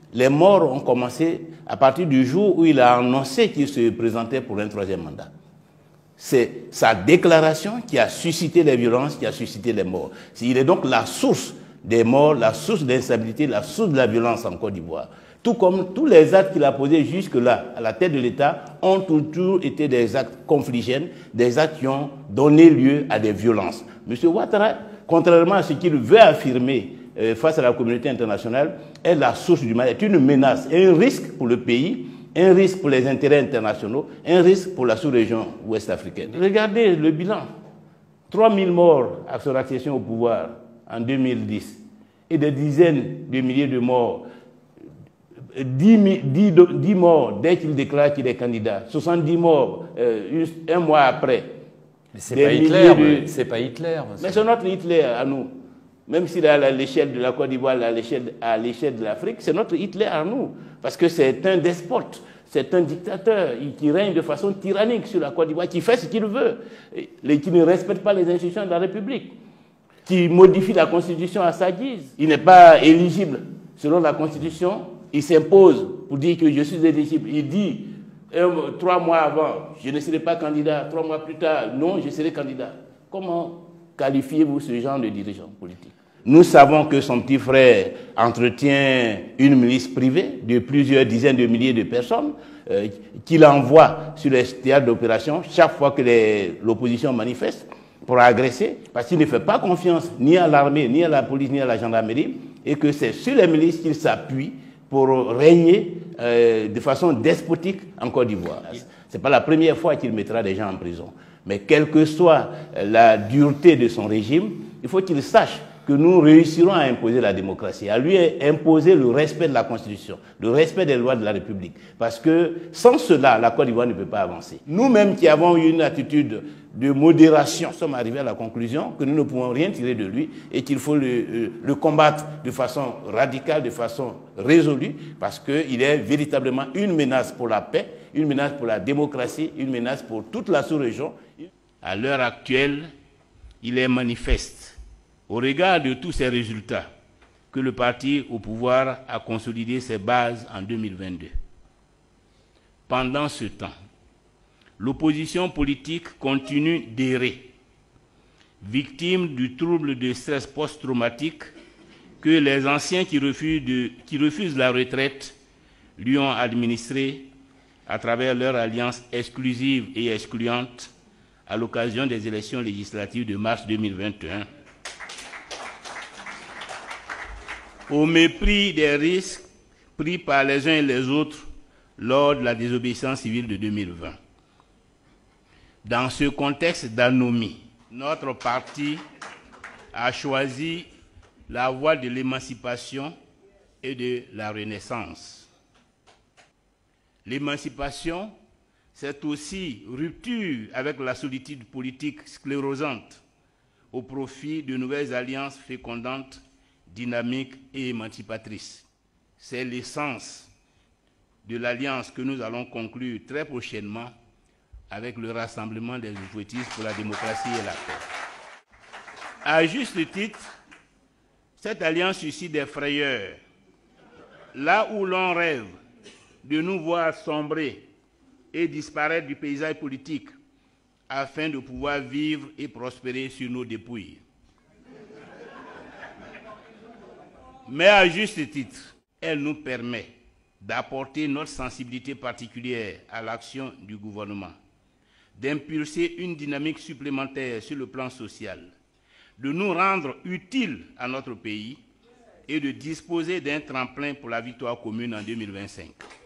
Les morts ont commencé à partir du jour où il a annoncé qu'il se présentait pour un troisième mandat. C'est sa déclaration qui a suscité les violences, qui a suscité les morts. Il est donc la source des morts, la source de l'instabilité, la source de la violence en Côte d'Ivoire. Tout comme tous les actes qu'il a posés jusque-là, à la tête de l'État, ont toujours été des actes confligènes, des actes qui ont donné lieu à des violences. M. Ouattara, contrairement à ce qu'il veut affirmer face à la communauté internationale, est la source du mal, est une menace, un risque pour le pays, un risque pour les intérêts internationaux, un risque pour la sous-région ouest-africaine. Regardez le bilan. 3000 morts à son accession au pouvoir en 2010 et des dizaines de milliers de morts. 10 morts dès qu'il déclare qu'il est candidat. 70 morts un mois après. Mais c'est pas Hitler, c'est pas Hitler. Mais c'est notre Hitler à nous. Même s'il est à l'échelle de la Côte d'Ivoire, à l'échelle de l'Afrique, c'est notre Hitler à nous. Parce que c'est un despote, c'est un dictateur qui règne de façon tyrannique sur la Côte d'Ivoire, qui fait ce qu'il veut, qui ne respecte pas les institutions de la République, qui modifie la Constitution à sa guise. Il n'est pas éligible selon la Constitution, il s'impose pour dire que je suis éligible. Il dit 3 mois avant, je ne serai pas candidat. 3 mois plus tard, non, je serai candidat. Comment qualifiez-vous ce genre de dirigeant politique? Nous savons que son petit frère entretient une milice privée de plusieurs dizaines de milliers de personnes qu'il envoie sur les théâtres d'opération chaque fois que l'opposition manifeste pour agresser, parce qu'il ne fait pas confiance ni à l'armée, ni à la police, ni à la gendarmerie, et que c'est sur les milices qu'il s'appuie pour régner de façon despotique en Côte d'Ivoire. Ce n'est pas la première fois qu'il mettra des gens en prison. Mais quelle que soit la dureté de son régime, il faut qu'il sache que nous réussirons à imposer la démocratie, à lui imposer le respect de la Constitution, le respect des lois de la République. Parce que sans cela, la Côte d'Ivoire ne peut pas avancer. Nous-mêmes qui avons eu une attitude de modération, sommes arrivés à la conclusion que nous ne pouvons rien tirer de lui et qu'il faut le combattre de façon radicale, de façon résolue, parce qu'il est véritablement une menace pour la paix, une menace pour la démocratie, une menace pour toute la sous-région. À l'heure actuelle, il est manifeste, au regard de tous ces résultats, que le parti au pouvoir a consolidé ses bases en 2022. Pendant ce temps, l'opposition politique continue d'errer, victime du trouble de stress post-traumatique que les anciens qui refusent la retraite lui ont administré à travers leur alliance exclusive et excluante à l'occasion des élections législatives de mars 2021. Au mépris des risques pris par les uns et les autres lors de la désobéissance civile de 2020. Dans ce contexte d'anomie, notre parti a choisi la voie de l'émancipation et de la renaissance. L'émancipation, c'est aussi rupture avec la solitude politique sclérosante au profit de nouvelles alliances fécondantes, dynamiques et émancipatrices. C'est l'essence de l'alliance que nous allons conclure très prochainement avec le Rassemblement des oufouettistes pour la démocratie et la paix. À juste titre, cette alliance suscite des frayeurs. Là où l'on rêve de nous voir sombrer et disparaître du paysage politique afin de pouvoir vivre et prospérer sur nos dépouilles. Mais à juste titre, elle nous permet d'apporter notre sensibilité particulière à l'action du gouvernement, d'impulser une dynamique supplémentaire sur le plan social, de nous rendre utiles à notre pays et de disposer d'un tremplin pour la victoire commune en 2025.